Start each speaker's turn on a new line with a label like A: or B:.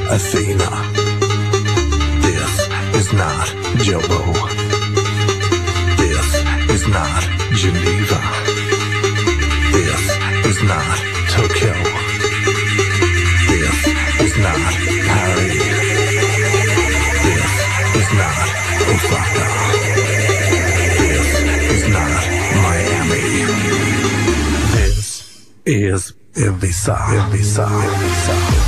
A: Athena. This is not Jobo. This is not Geneva. This is not Tokyo. This is not Paris. This is not Osaka. This is not Miami. This is Ibiza. Ibiza. Ibiza.